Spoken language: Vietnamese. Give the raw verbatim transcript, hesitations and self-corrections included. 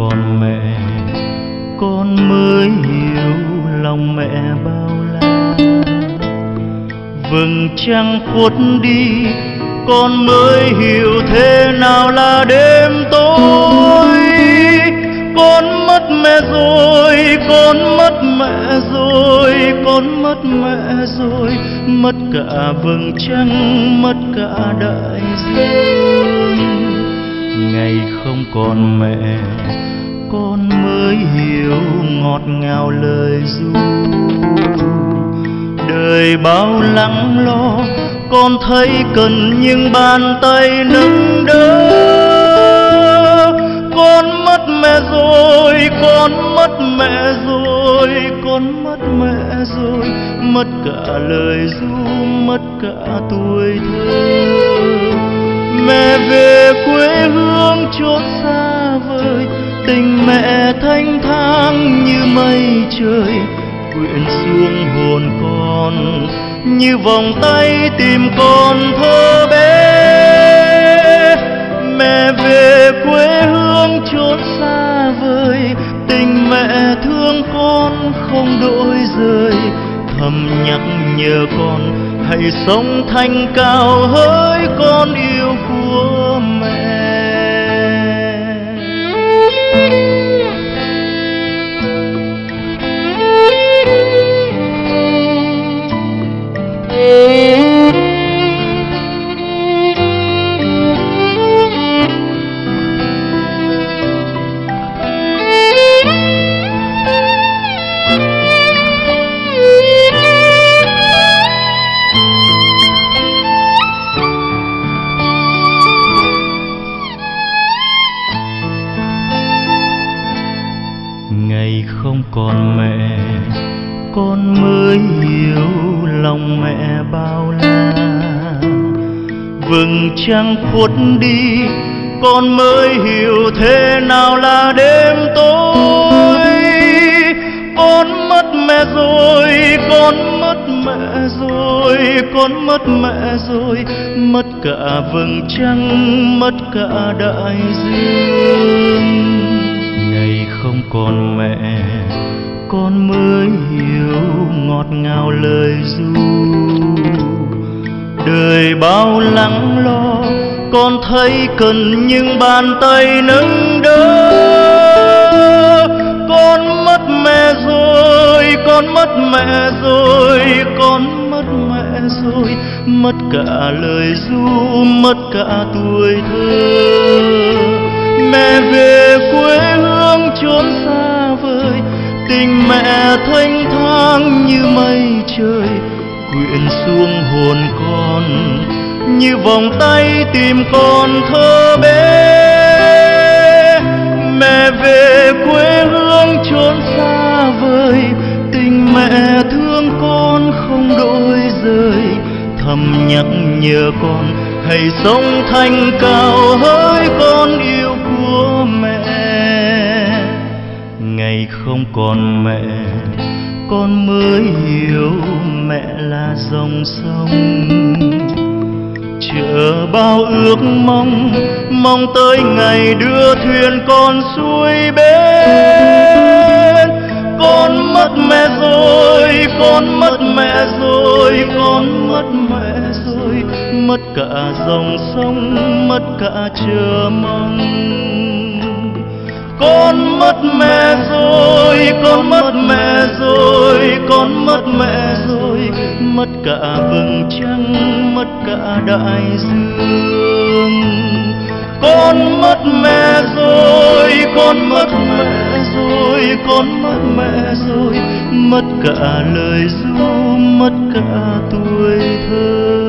còn mẹ, con mới hiểu lòng mẹ bao la. Vầng trăng khuất đi, con mới hiểu thế nào là đêm tối. Con mất mẹ rồi, con mất mẹ rồi, con mất mẹ rồi, mất cả vầng trăng, mất cả đại dương. Ngày không còn mẹ, con mới hiểu ngọt ngào lời ru. Đời bao lắng lo, con thấy cần những bàn tay nâng đỡ. Con mất mẹ rồi, con mất mẹ rồi, con mất mẹ rồi, mất cả lời ru, mất cả tuổi thơ. Mẹ về quê hương chốn xa vời, tình mẹ thanh thang như mây trời, quyện xuống hồn con như vòng tay tìm con thơ bé. Mẹ về quê hương chốn xa vời, tình mẹ thương con không đổi rời, thầm nhắc nhở con hãy sống thanh cao hỡi con yêu của mẹ. Ngày không còn mẹ, con mới hiểu lòng mẹ bao la. Vầng trăng khuất đi, con mới hiểu thế nào là đêm tối. Con mất mẹ rồi, con mất mẹ rồi, con mất mẹ rồi, mất cả vầng trăng, mất cả đại dương. Ngày không còn mẹ, con mới hiểu ngọt ngào lời ru. Đời bao lắng lo, con thấy cần những bàn tay nâng đỡ. Con mất mẹ rồi, con mất mẹ rồi, con mất mẹ rồi, mất cả lời ru, mất cả tuổi thơ. Mẹ về quê hương chốn xa vời, tình mẹ thanh thang như mây trời, quyện xuống hồn con như vòng tay tìm con thơ bé. Mẹ về quê hương chốn xa vời, tình mẹ thương con không đổi rời, thầm nhắc nhở con hãy sống thanh cao hỡi con yêu của mẹ. Ngày không còn mẹ, con mới hiểu mẹ là dòng sông, chờ bao ước mong, mong tới ngày đưa thuyền con xuôi bên. Con mất mẹ rồi, con mất mẹ rồi, con mất mẹ rồi, mất cả dòng sông, mất cả chờ mong. Con mất mẹ rồi, con mất mẹ rồi, con mất mẹ rồi, mất cả vầng trăng, mất cả đại dương. Con mất mẹ rồi, con mất mẹ rồi, con mất mẹ rồi, mất cả lời ru, mất cả tuổi thơ.